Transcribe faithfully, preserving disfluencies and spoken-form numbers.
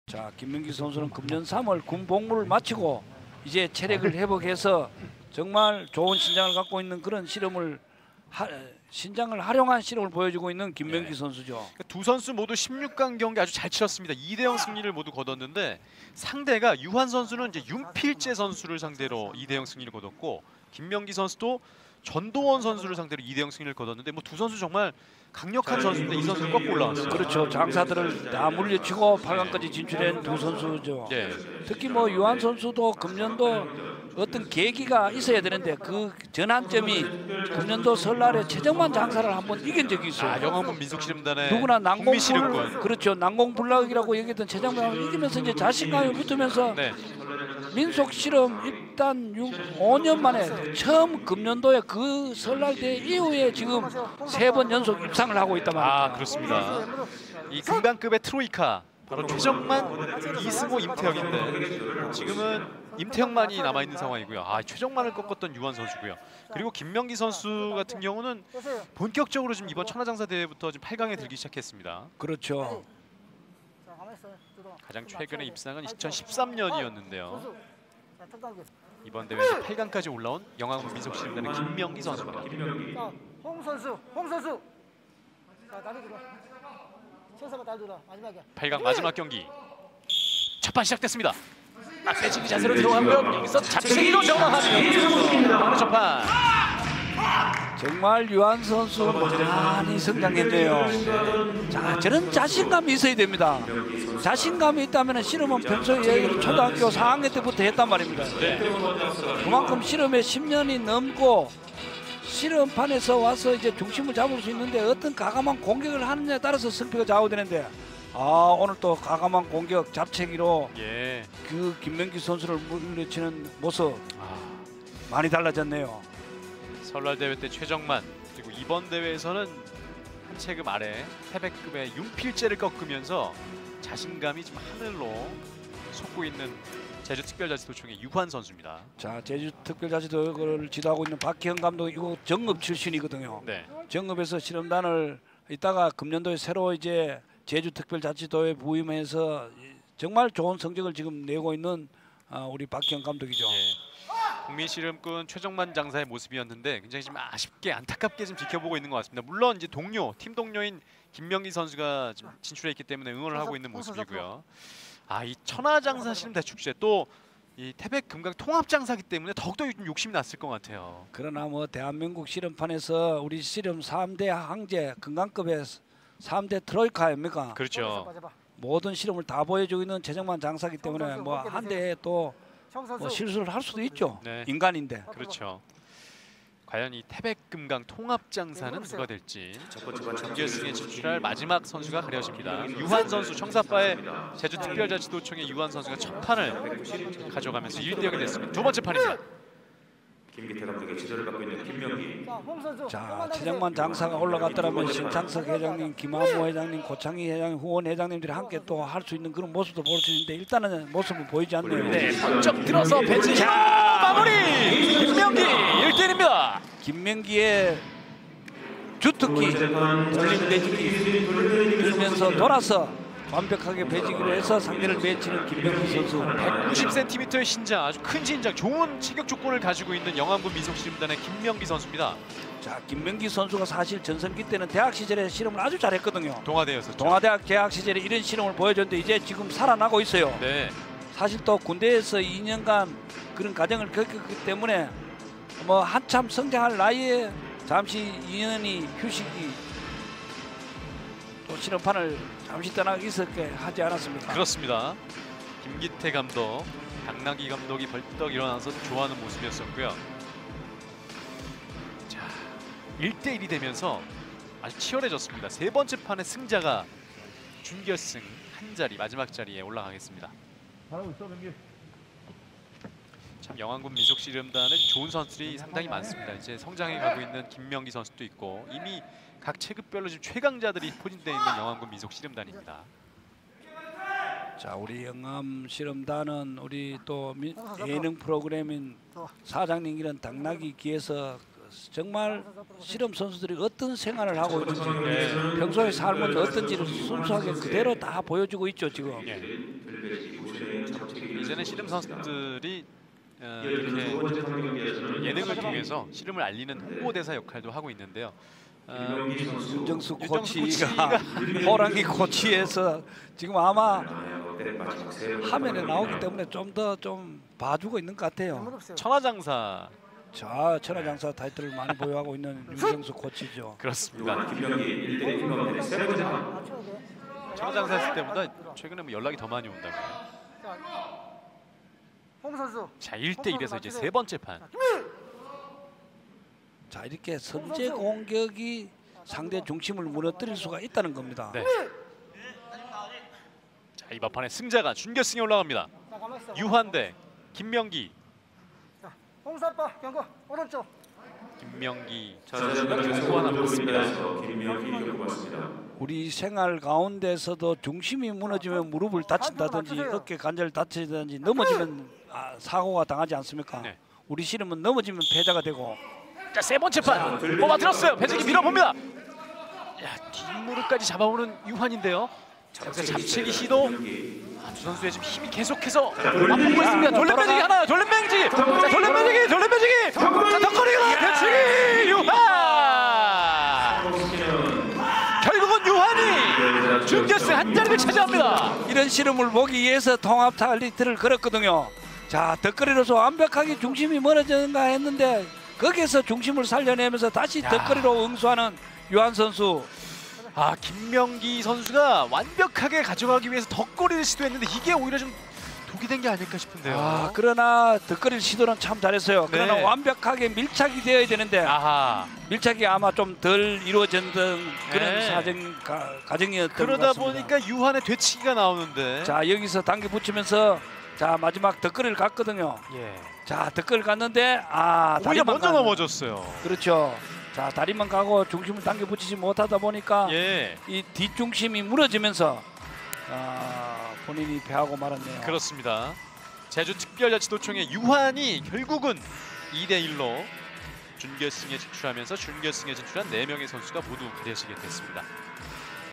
자, 김명기 선수는 금년 삼월 군 복무를 마치고 이제 체력을 회복해서 정말 좋은 신장을 갖고 있는 그런 실험을 하, 신장을 활용한 실험을 보여주고 있는 김명기 네. 선수죠. 두 선수 모두 십육 강 경기 아주 잘 치렀습니다. 이 대 영 승리를 모두 거뒀는데 상대가 유한 선수는 이제 윤필재 선수를 상대로 이 대 영 승리를 거뒀고 김명기 선수도 전도원 선수를 상대로 이 대 영 승리를 거뒀는데 뭐 두 선수 정말 강력한 선수인데 이 선수를 꺾고 올라왔어요. 그렇죠. 장사들을 다 물리치고 팔 강까지 진출한 두 선수죠. 네. 특히 뭐 유한 선수도 금년도 어떤 계기가 있어야 되는데 그 전환점이 금년도 설날에 최정만 장사를 한번 이긴 적이 있어요. 아, 영암군 민속씨름단의 누구나 난공불 그렇죠. 난공불락이라고 얘기했던 최정만을 이기면서 이제 자신감이 붙으면서 네. 민속실험 입단 오 년 만에 처음 금년도에 그 설날 대 이후에 지금 세 번 연속 입상을 하고 있단 말입니다. 아, 그렇습니다. 이 금강급의 트로이카 바로 최정만, 이승호, 임태혁인데 지금은 임태혁만이 남아있는 상황이고요. 아, 최정만을 꺾었던 유한 선수고요. 그리고 김명기 선수 같은 경우는 본격적으로 지금 이번 천하장사 대회부터 지금 팔 강에 들기 시작했습니다. 그렇죠. 가장 최근의 입상은 이천십삼 년이었는데요. 이번 대회에서 팔 강까지 올라온 영암군 민속씨름단의 김명기 선수입니다. 자, 홍 선수, 홍 선수. 자, 다리 들어. 천사가 다리 들어. 마지막에. 팔 강 마지막 경기. 첫판 시작됐습니다. 빼치기 자세로 들어가고요. 여기서 잡채기로 정확하네요. 바로 첫판. 정말 유한 선수 많이 성장했네요. 자, 저런 자신감이 있어야 됩니다. 자신감이 있다면 실험은 평소에 초등학교 사 학년 때부터 했단 말입니다. 그만큼 실험에 십 년이 넘고 실험판에서 와서 이제 중심을 잡을 수 있는데 어떤 과감한 공격을 하느냐에 따라서 승패가 좌우되는데 아, 오늘 또 과감한 공격 잡채기로 예. 그 김명기 선수를 물리치는 모습 아. 많이 달라졌네요. 설날 대회 때 최정만 그리고 이번 대회에서는 한 체급 아래 패백급의 윤필재를 꺾으면서 자신감이 지금 하늘로 솟고 있는 제주특별자치도청의 유한 선수입니다. 자, 제주특별자치도를 지도하고 있는 박희영 감독이 이거 정읍 출신이거든요. 네. 정읍에서 실험단을 있다가 금년도에 새로 이제 제주특별자치도에 부임해서 정말 좋은 성적을 지금 내고 있는 우리 박희영 감독이죠. 네. 국민씨름꾼 최정만 장사의 모습이었는데 굉장히 좀 아쉽게 안타깝게 좀 지켜보고 있는 것 같습니다. 물론 이제 동료, 팀 동료인 김명기 선수가 지금 진출해 있기 때문에 응원을 하고 있는 모습이고요. 아, 이 천하장사 씨름 대축제 또 이 태백 금강 통합 장사기 때문에 더욱더 좀 욕심이 났을 것 같아요. 그러나 뭐 대한민국 씨름판에서 우리 씨름 삼 대 황제 금강급의 삼 대 트로이카 아닙니까? 그렇죠. 모든 실험을 다 보여주고 있는 최정만 장사기 때문에 뭐 한 대에 또 뭐 실수를 할 수도 있죠. 네. 인간인데. 그렇죠. 과연 이 태백금강 통합장사는 누가 될지 첫 번째 준결승에 진출할 마지막 선수가 가려집니다. 유한 선수, 청사파의 제주특별자치도청의 유한 선수가 첫 판을 가져가면서 일 대 영이 됐습니다. 두 번째 판입니다. 김기태 감독의 지도를 받고 있는 김명기. 자, 최정만 장사가 올라갔더라면 신창석 회장님, 김한모 회장님, 고창희 회장님, 후원 회장님들이 함께 또 할 수 있는 그런 모습도 볼 수 있는데 일단은 모습은 보이지 않네요. 네, 번쩍 들어서 벤치 자, 마무리! 김명기 일 대 일입니다. 김명기의 주특기, 돌림 배지기 들면서 돌아서 완벽하게 배지기로 해서 상대를 배치는 김명기 선수. 백구십 센티미터의 신장, 아주 큰 신장, 좋은 체격 조건을 가지고 있는 영암군 민속씨름단의 김명기 선수입니다. 자, 김명기 선수가 사실 전성기 때는 대학 시절에 실험을 아주 잘했거든요. 동아대였었죠. 동아대학 대학 시절에 이런 실험을 보여줬는데 이제 지금 살아나고 있어요. 네. 사실 또 군대에서 이 년간 그런 과정을 겪었기 때문에 뭐 한참 성장할 나이에 잠시 이 년이 휴식이 또 실험판을 잠시 떠나기 있었게 하지 않았습니까? 그렇습니다. 김기태 감독, 당나귀 감독이 벌떡 일어나서 좋아하는 모습이었었고요. 자, 일 대 일이 되면서 아주 치열해졌습니다. 세 번째 판의 승자가 준결승 한 자리, 마지막 자리에 올라가겠습니다. 참 영암군 민속씨름단은 좋은 선수들이 상당히 많습니다. 이제 성장해 가고 있는 김명기 선수도 있고 이미 각 체급별로 지금 최강자들이 포진되어 있는 영암군 민속씨름단입니다. 자, 우리 영암 실험단은 우리 또 미, 예능 프로그램인 사장님 이런 당나귀 기에서 정말 실험 선수들이 어떤 생활을 하고 있는지 네. 평소에 삶은 어떤지를 순수하게 그대로 다 보여주고 있죠 지금. 네. 이제는 씨름 선수들이 어, 이어지는 두 이렇게 번째 경기에서는 예능을 통해서 씨름을 알리는 홍보대사 역할도 하고 있는데요. 어, 김명기 선수 윤정수 윤정수 코치가 호랑이 코치에서 지금 아마 마지막 세 번째 화면에 나오기 때문에 좀 더 좀 봐주고 있는 것 같아요. 없어요. 천하장사 자, 천하장사 타이틀을 많이 보유하고 있는 윤정수 코치죠. 그렇습니다. 김명기 일 대 일 김명기 세 번째 판. 맞춰도 돼. 천하장사 했을 때보다 최근에 뭐 연락이 더 많이 온다고요. 자, 홍 선수. 자, 일 대 일에서 이제 세 번째 판. 자, 이렇게 선제 공격이 상대 중심을 무너뜨릴 수가 있다는 겁니다. 네. 자, 이번 판의 승자가 준결승에 올라갑니다. 자, 가만 있어. 유한 대 김명기. 자, 홍사빠 경고 오른쪽. 김명기 자세한 경기에서 하나 원으로 붙습니다. 인해서 김명기 겪어봤습니다. 우리 생활 가운데서도 중심이 무너지면 무릎을 다친다든지 어깨 관절 다치든지 넘어지면 아, 사고가 당하지 않습니까? 네. 우리 씨름은 넘어지면 패자가 되고 자, 세 번째 판 뽑아들었어요. 배지기 밀어봅니다. 야, 뒷무릎까지 잡아오는 유한인데요. 자, 여기서 잡채기 시도. 아, 두 선수의 지금 힘이 계속해서 맞붙고 있습니다. 돌림 배지기 하나, 돌림 배지기. 자, 돌림 배지기, 돌림 배지기. 자, 덕거리가 배지기 유한. 결국은 유한이 준결승 한 자리를 차지합니다. 이런 씨름을 보기 위해서 통합 타이틀을 걸었거든요. 자, 덧거리로서 완벽하게 중심이 멀어졌는가 했는데 거기에서 중심을 살려내면서 다시 야. 덧거리로 응수하는 유한 선수. 아, 김명기 선수가 완벽하게 가져가기 위해서 덧거리를 시도했는데 이게 오히려 좀 독이 된 게 아닐까 싶은데요. 아, 그러나 덧거리 시도는 참 잘했어요. 네. 그러나 완벽하게 밀착이 되어야 되는데 아하. 밀착이 아마 좀 덜 이루어졌던 그런 네. 사정 가, 과정이었던 그러다 것 같습니다. 보니까 유한의 되치기가 나오는데. 자, 여기서 당겨 붙이면서 자, 마지막 덧거리를 갔거든요. 예. 자, 덧거리를 갔는데 아, 오히려 다리만 먼저 가는- 넘어졌어요. 그렇죠. 자, 다리만 가고 중심을 당겨 붙이지 못하다 보니까 예. 이 뒷중심이 무너지면서 아, 본인이 패하고 말았네요. 그렇습니다. 제주특별자치도청의 유한이 결국은 이 대 일로 준결승에 진출하면서 준결승에 진출한 네 명의 선수가 모두 가려지게 됐습니다.